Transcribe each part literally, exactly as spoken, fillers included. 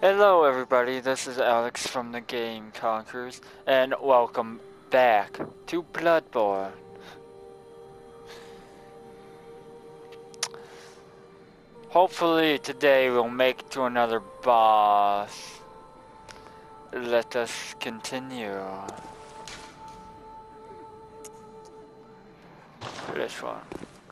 Hello everybody, this is Alex from the Game Conquerors, and welcome back to Bloodborne. Hopefully today we'll make it to another boss. Let us continue. This one.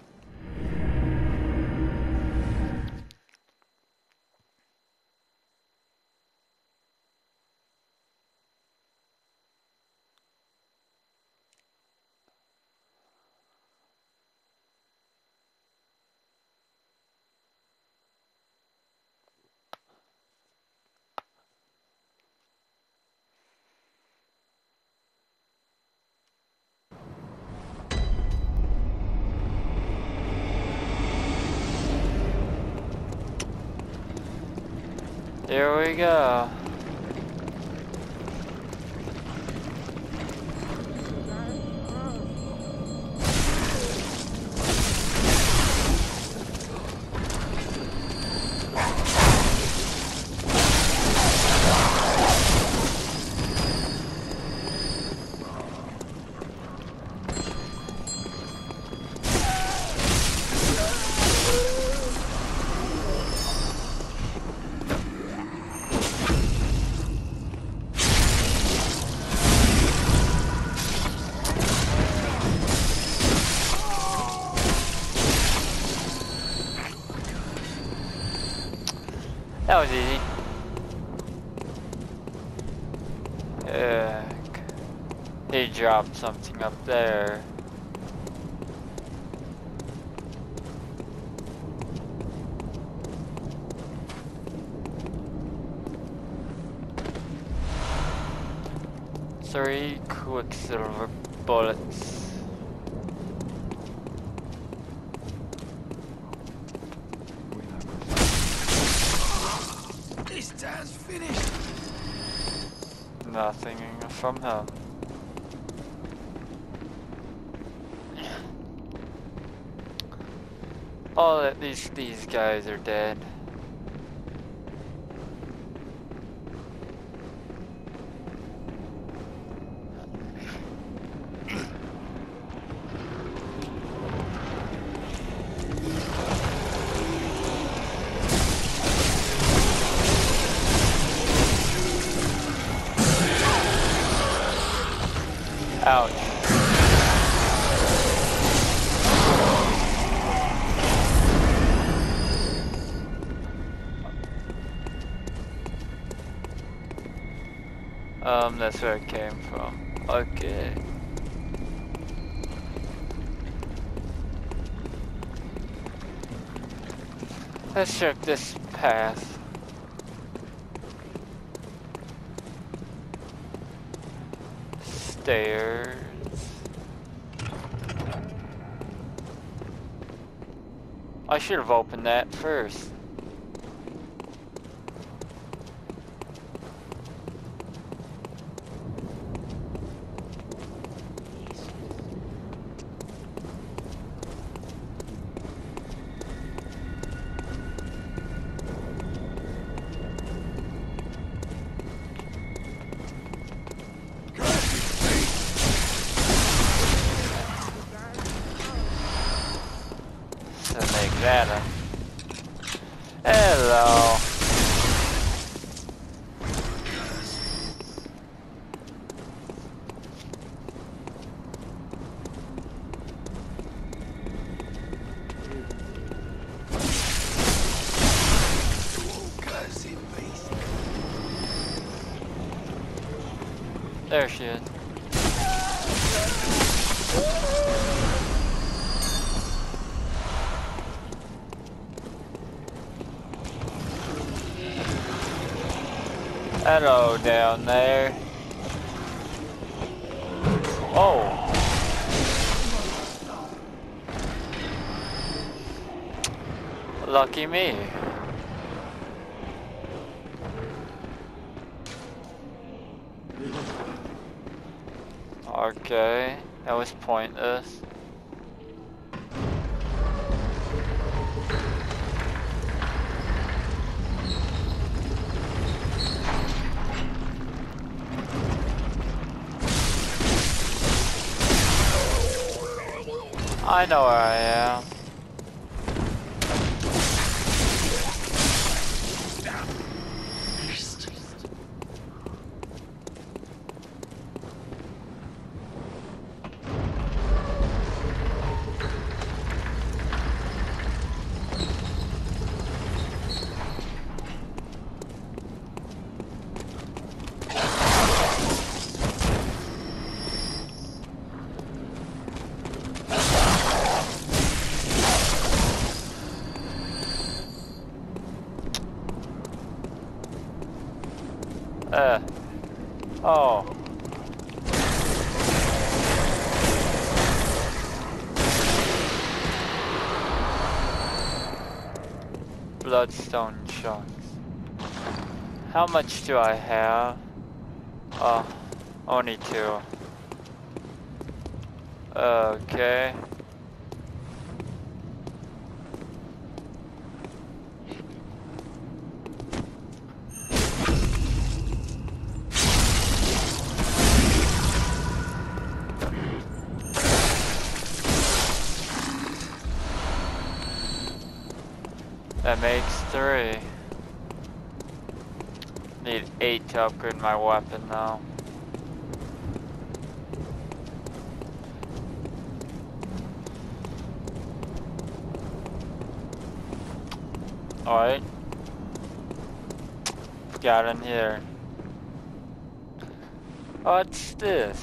Here we go. That was easy. Heck. He dropped something up there. Three Quicksilver bullets. This time's finished. Nothing from him. Oh, at least these guys are dead. Ouch. Um, that's where it came from. Okay. Let's check this path. Stairs. I should have opened that first. That Hello. There she is. Hello down there. Oh. Lucky me. Okay, that was pointless. I know where I am. Uh. Oh. Bloodstone chunks. How much do I have? Oh, only two. Okay. That makes three. Need eight to upgrade my weapon now. Alright. Got in here. What's this?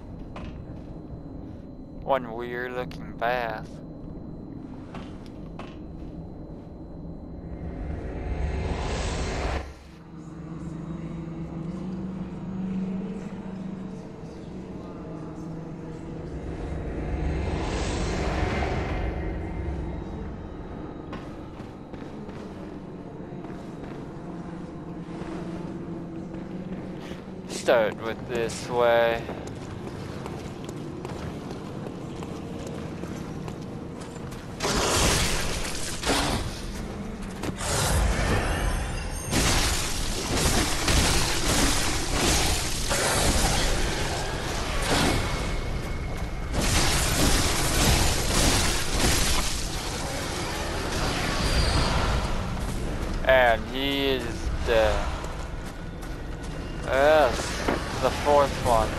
One weird looking bath. Start with this way. And he is dead. Yes, the fourth one.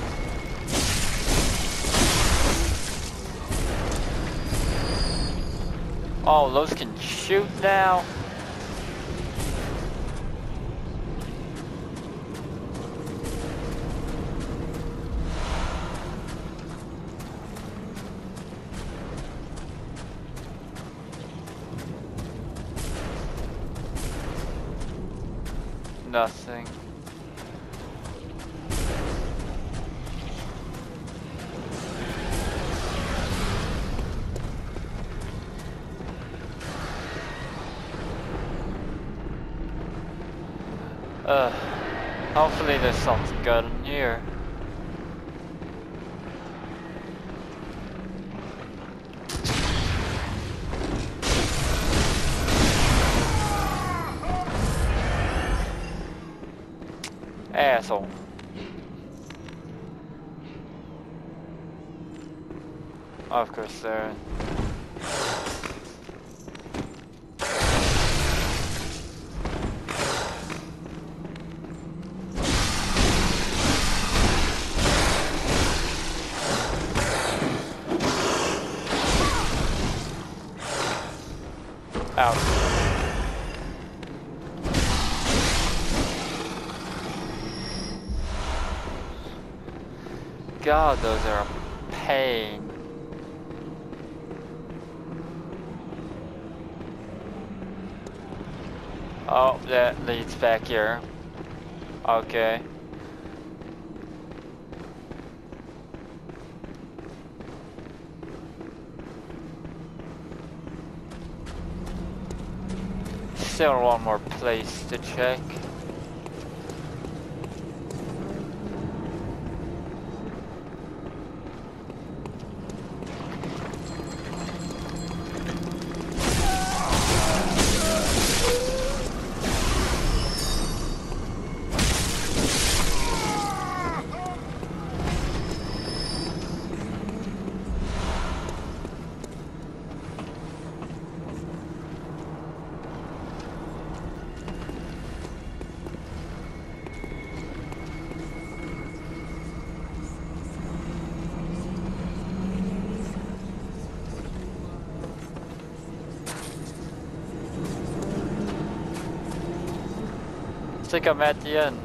Oh, those can shoot now? Nothing. Uh, hopefully there's something good in here. Asshole. Of course there. Out. God, those are a pain. Oh, that leads back here. Okay. Still one more place to check. think I'm at the end.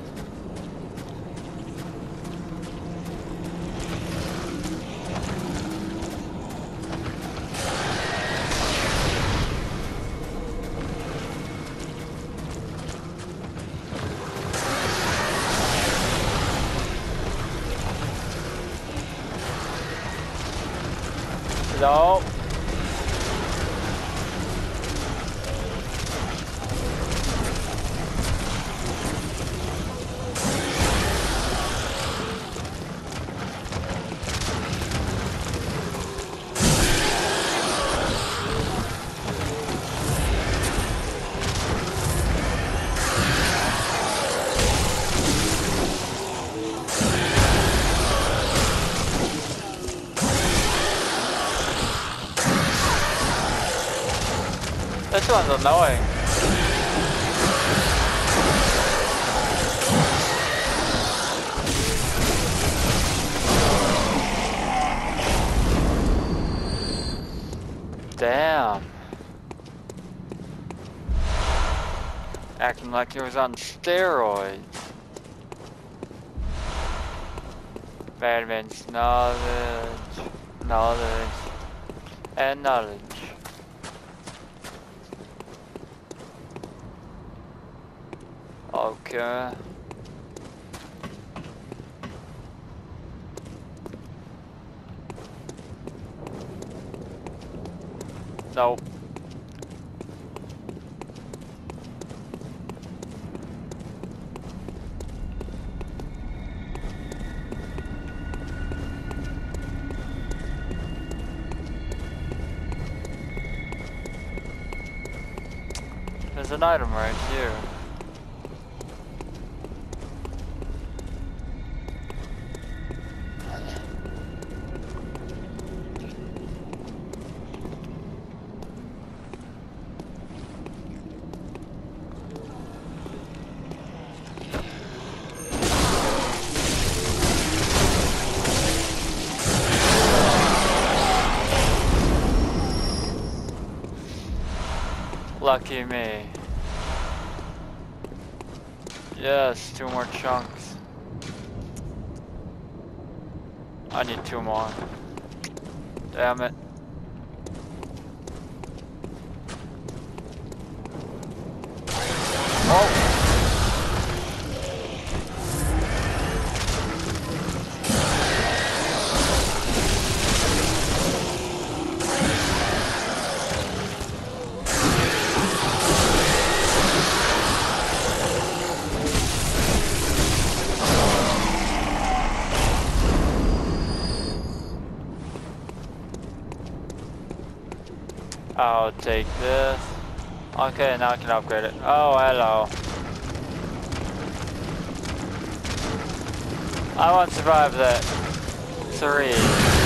No. This one's annoying. Damn. Acting like he was on steroids. Badman's knowledge, knowledge, and knowledge. Okay. Nope. There's an item right here. Lucky me. Yes, two more chunks. I need two more. Damn it. Oh! I'll take this. Okay, now I can upgrade it. Oh, hello. I won't survive that. Three.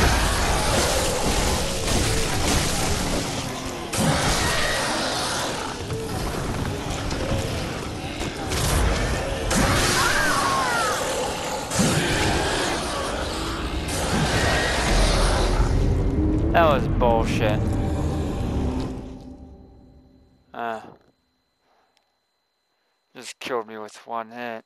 That was bullshit. Uh, just killed me with one hit.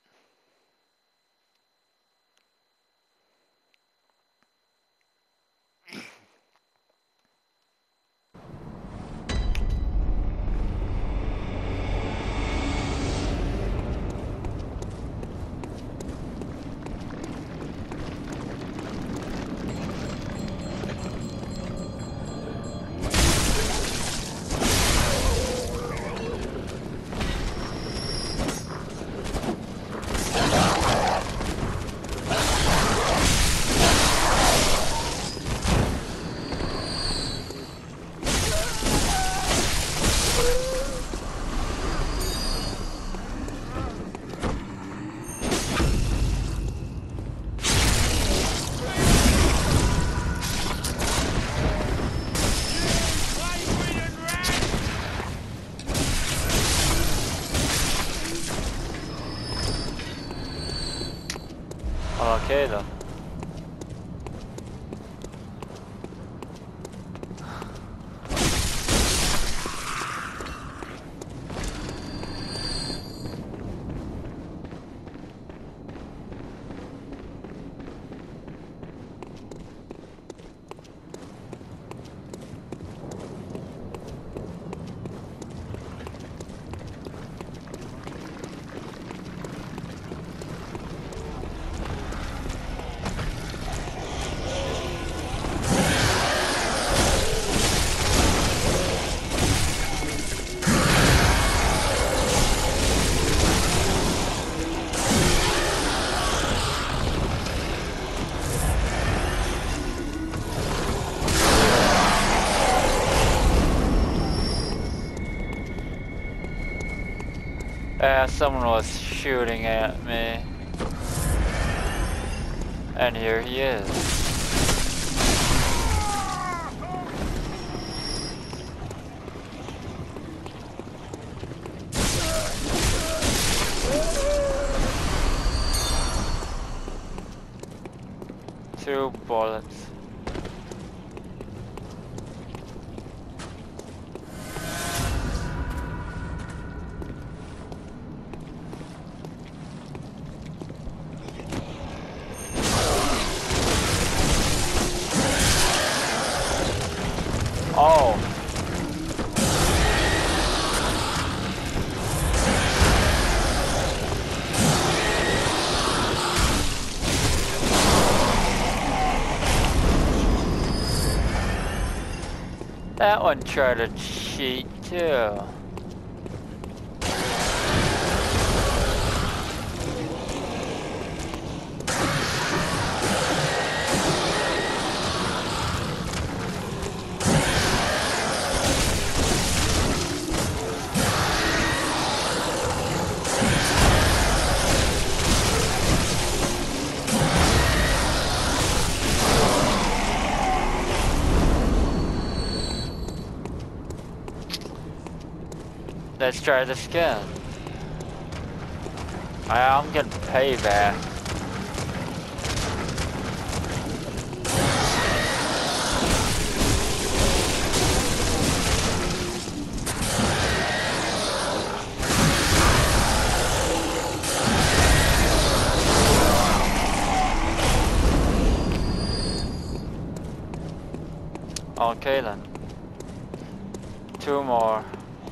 Okay then. Uh, someone was shooting at me. And here he is. Two bullets. Oh. That one tried to cheat too. Let's try this again. I, I'm getting payback. Okay then. Two more.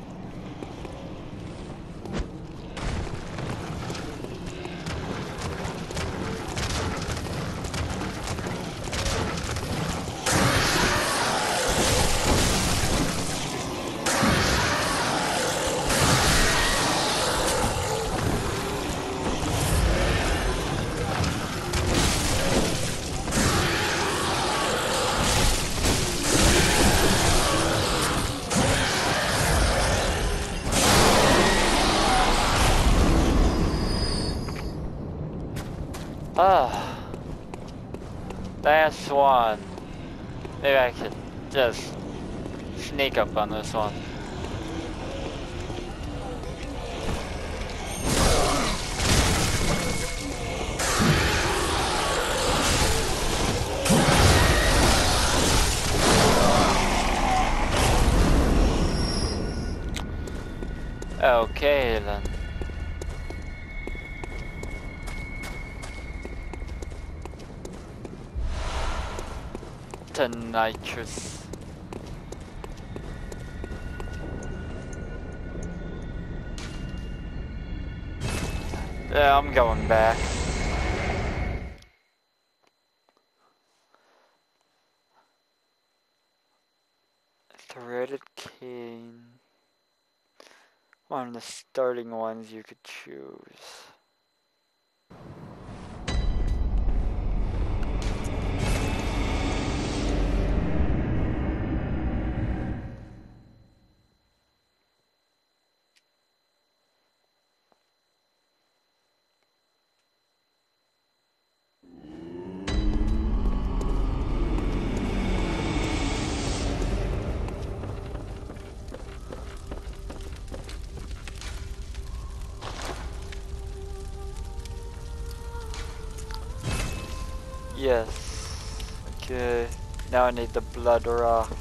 Ah, last one. Maybe I could just sneak up on this one. Okay then. To nitrous. Yeah, I'm going back. Threaded cane. One of the starting ones you could choose. Yes. Okay. Now I need the blood rock.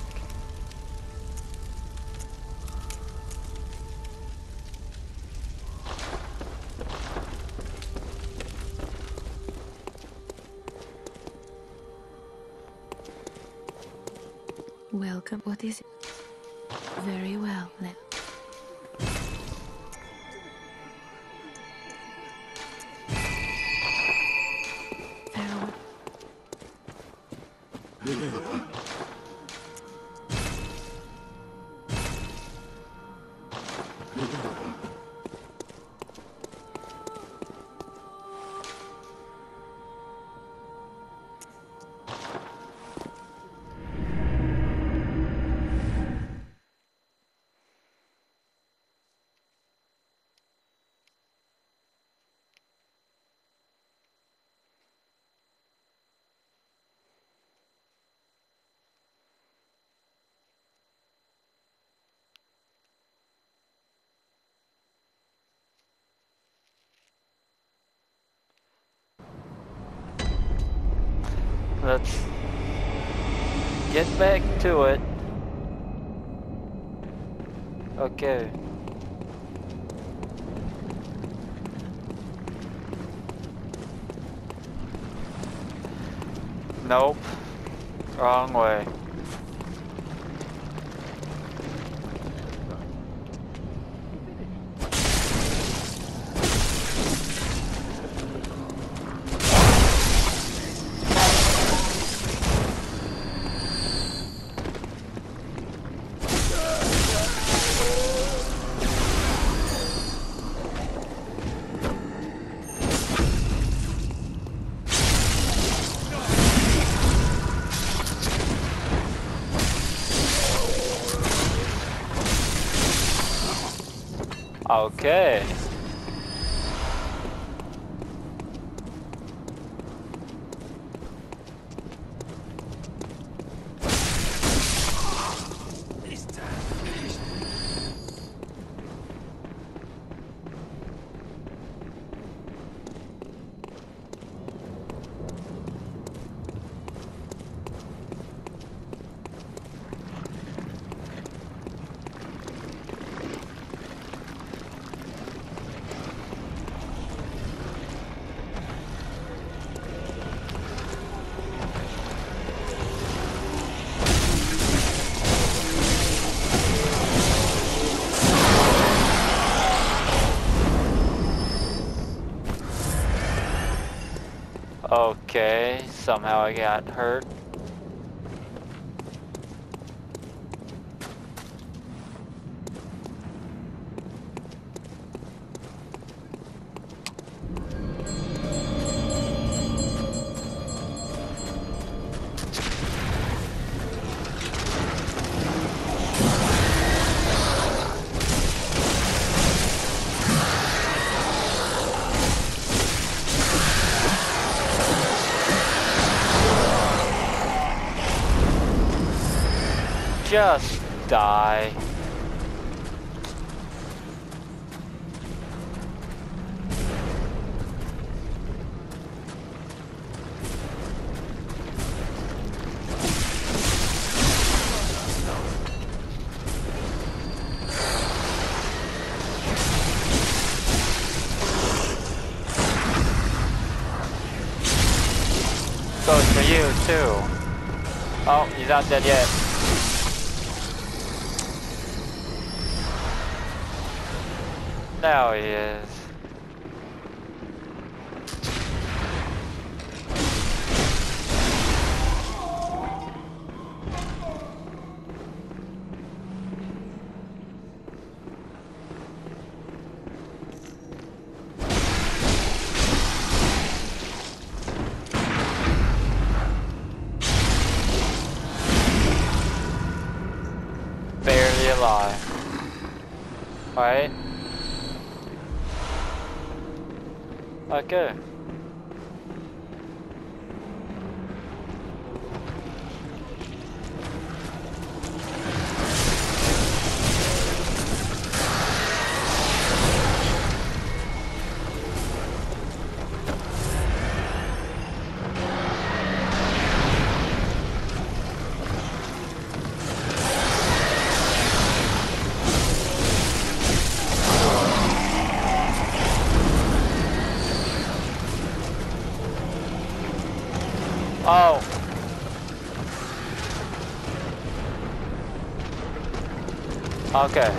Welcome. What is it? Very well. Let farewell. let's get back to it. Okay. Nope. Wrong way. Okay. Okay, somehow I got hurt. Just die. Goes for you too. Oh, he's not dead yet. Now he is. Barely alive. Alright. Okay. Oh. Okay.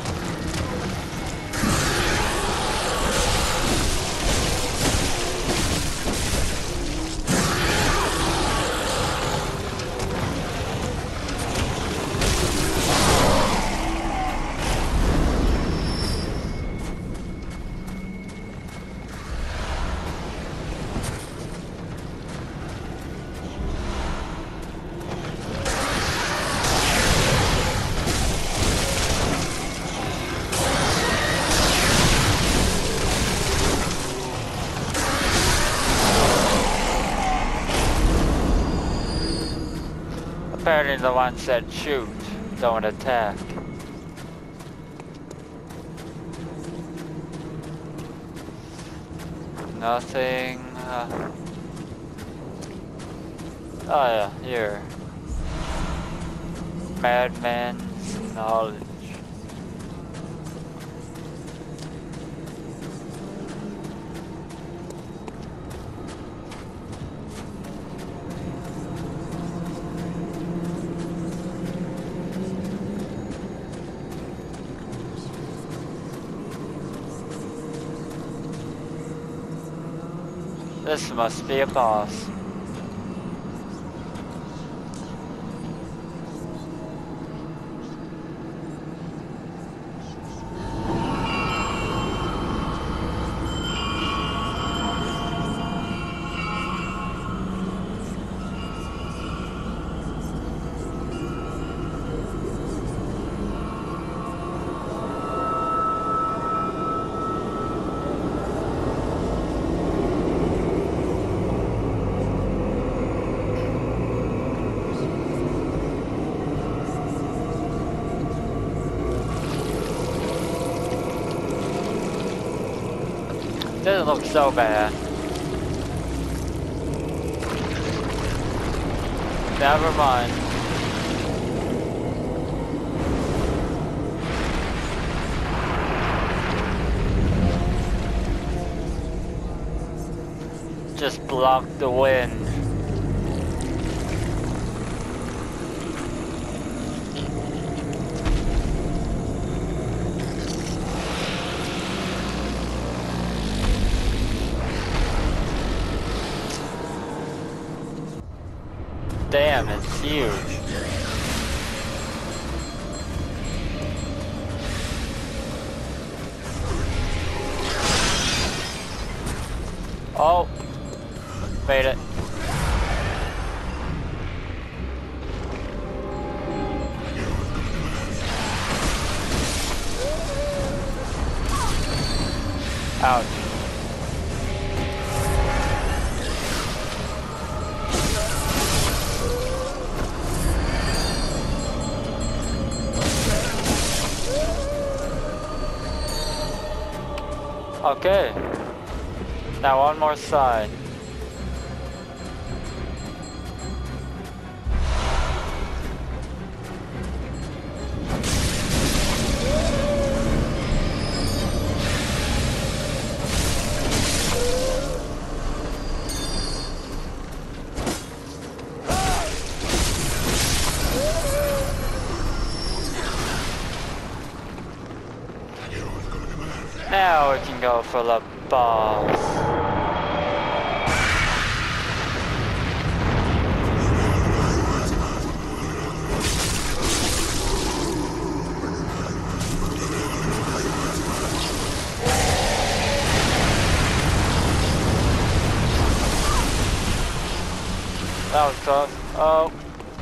Apparently the one said shoot, don't attack. Nothing. Uh... Oh yeah, here. Madman's knowledge. This must be a boss. Doesn't look so bad. Never mind. Just block the wind. Damn, it's huge. Oh, made it. Ouch. Okay, now one more side. Now we can go for the boss. That was close. Oh.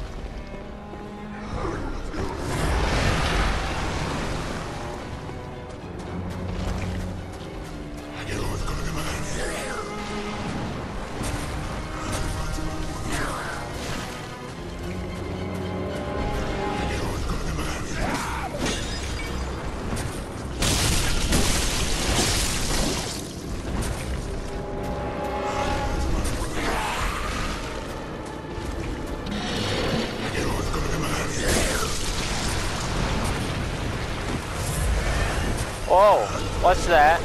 Whoa, what's that?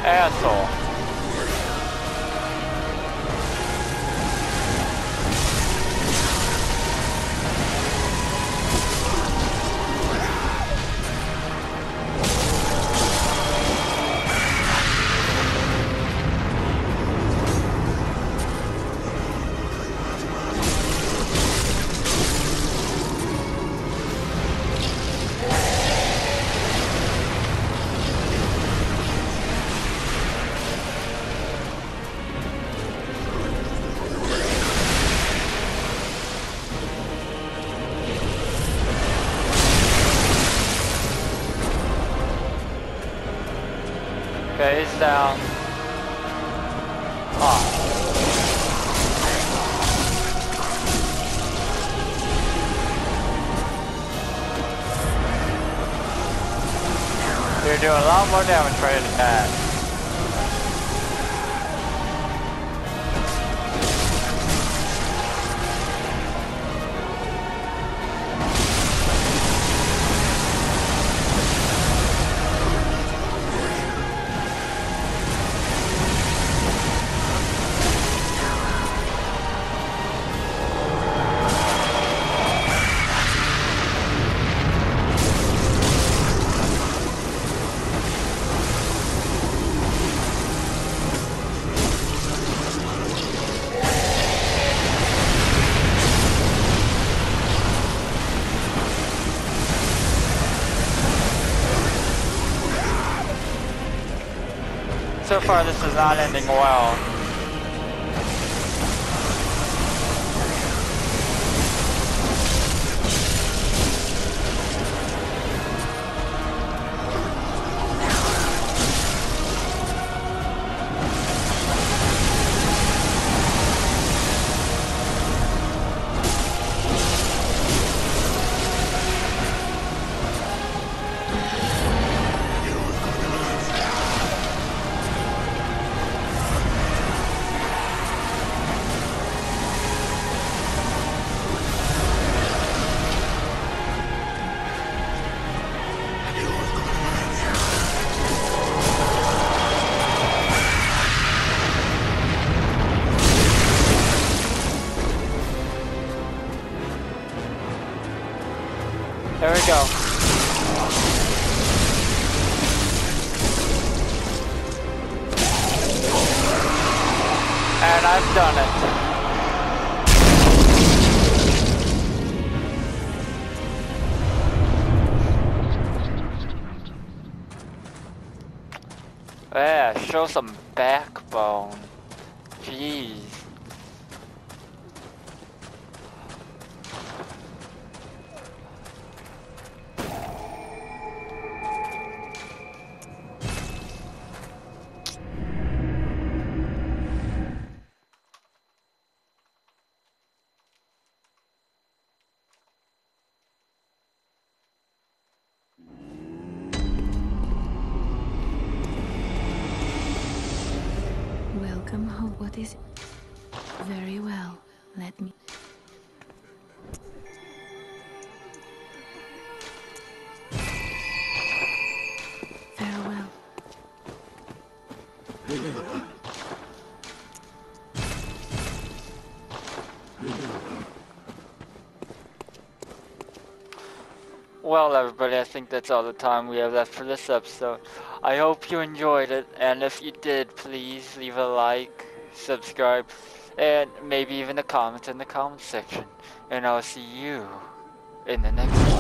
Asshole. Okay, he's down. Ah. You're doing a lot more damage right in the back. So far, this is not ending well. There we go. And I've done it. Yeah, show some backbone. Jeez. Welcome home. What is it? Very well. Let me. Farewell. Well, everybody, I think that's all the time we have left for this episode. I hope you enjoyed it, and if you did, please leave a like, subscribe, and maybe even a comment in the comment section. And I'll see you in the next